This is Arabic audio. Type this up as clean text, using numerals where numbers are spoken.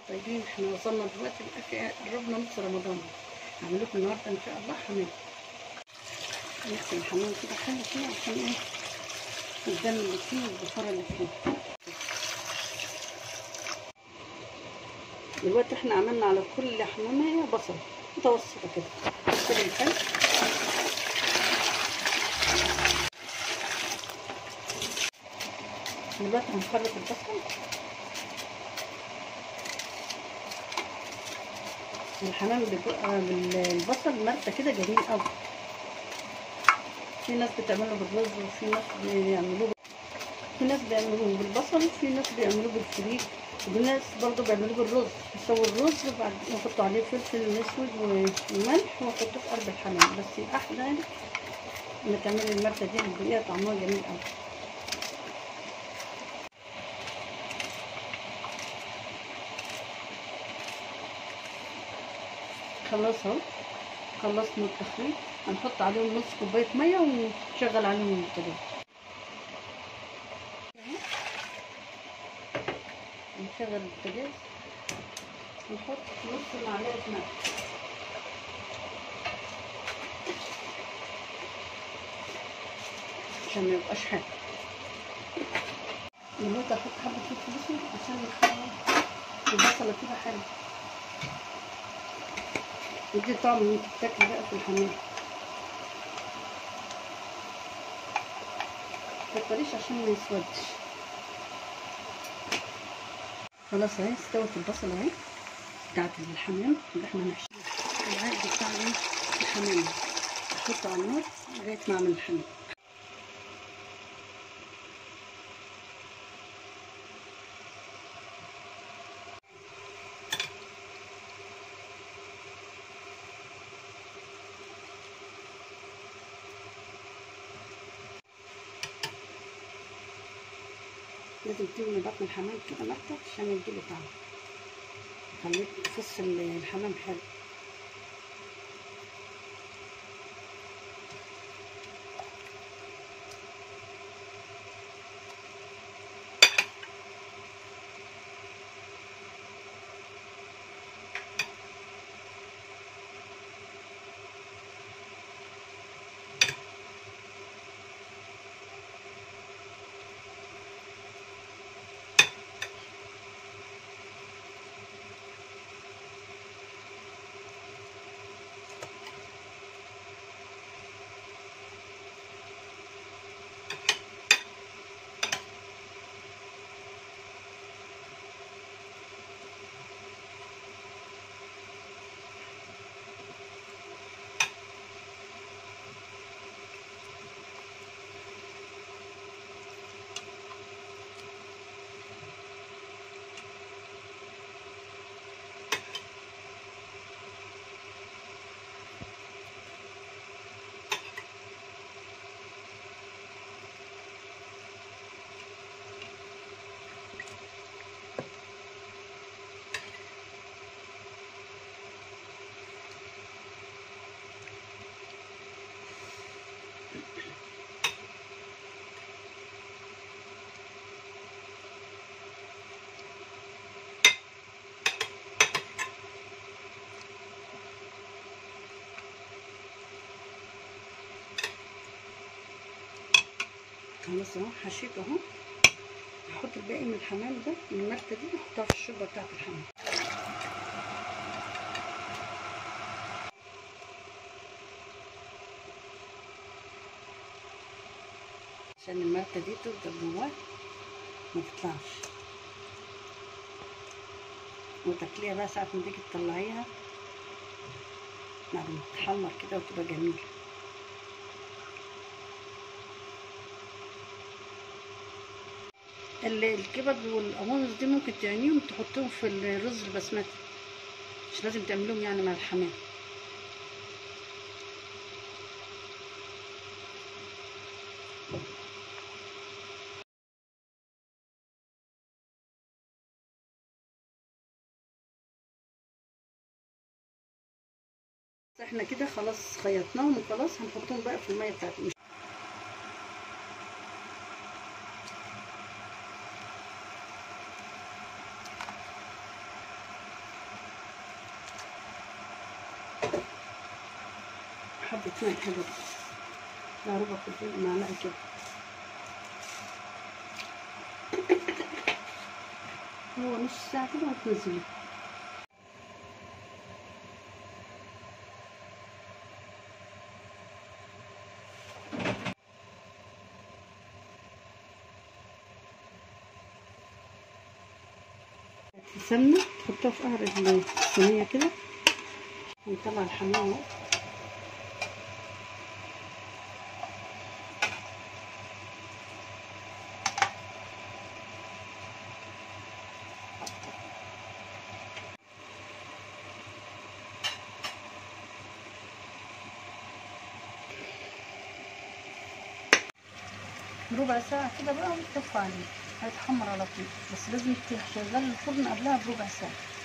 طيبين. احنا وصلنا دلوقتي لآخر، قربنا نص رمضان. هعمل لكم النهارده ان شاء الله حمام. نغسل الحمام كده حلو كده عشان ايه الدم اللي فيه والزفاره اللي فيه. دلوقتي احنا عملنا على كل حمامه بصل متوسطه كده الحلو. دلوقتي هنخلط البصل والحمام بالبصل مرتة كده جميل قوي. في ناس بتعمله بالرز وفي ناس بيعملوه بالبصل وفي ناس بيعملوه بالفريك وفي ناس برضه بيعملوه بالرز. يسووا الرز وبعد يحطوا عليه فلفل اسود وملح ويحطوه في قلب الحمام. بس احلى انك تعملي المرتة دي هتلاقيها طعمها جميل قوي. خلاص اهو خلصنا التخليط. هنحط عليهم نص كوبايه ميه ونشغل عليهم البوتاجاز. نشغل البوتاجاز ونحط نص معلقه ملح عشان ما يبقاش حادق. دلوقتي هحط حبه فلفل اسود عشان يخلي البصله كده حلوه ودي طعم انت بتاكلي بقى في الحمام. متكتريش عشان ما يسودش. خلاص اهي استوت البصله اهي بتاعت الحمام اللي احنا هنحشيها. العقد بتاع الحمام احطه على النار لغايه ما اعمل الحمام. لازم تملي بطن الحمام كده مرتة عشان يديله طعم. خليك فص الحمام حلو. خلاص اهو حشيت اهو. هحط الباقي من الحمام ده من المرتة دي احطها في الشوربه بتاعت الحمام. عشان المرتة دي تفضل جواه ما تطلعش وتاكليها بقى ساعة ما تيجي تطلعيها بعد ما تتحمر كده وتبقى جميلة. الكبد والقوانص دي ممكن تعينيهم تحطيهم في الرز البسمتي، مش لازم تعملوهم يعني مع الحمام. احنا كده خلاص خيطناهم وخلاص هنحطهم بقى في الميه بتاعتهم. حبة ملح بس، لا ربع كوباية، معلقة كده. هو نص ساعة كده وتنزليه. السمنة تحطها في قعر الصينية كده، ونطلع الحمام اهو. ربع ساعة كده بقى ونطفي عليه، هيتحمر على طول، بس لازم تشغل الفرن قبلها بربع ساعة.